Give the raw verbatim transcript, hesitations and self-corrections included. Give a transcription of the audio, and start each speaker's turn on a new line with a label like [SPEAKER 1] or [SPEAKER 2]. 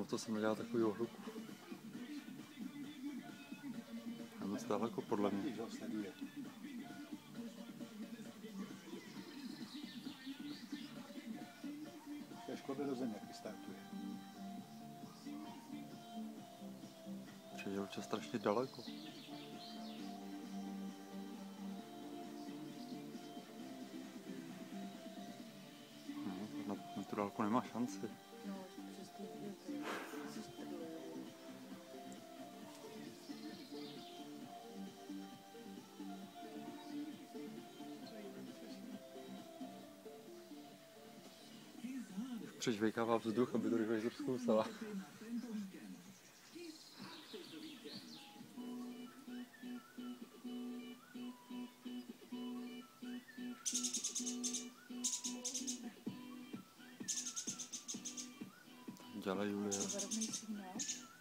[SPEAKER 1] proto jsem nedělal takovýho hluku. A moc daleko podle mě.
[SPEAKER 2] To je škoda do země, jak startuje.
[SPEAKER 1] Přijel čas strašně daleko. No, na, na tu dálku nemá šanci.
[SPEAKER 3] No, přes tu se strluje.
[SPEAKER 1] Přežvejkává vzduch, aby to rychle zkoušela. Dělej, Julie.
[SPEAKER 3] Varovný signál.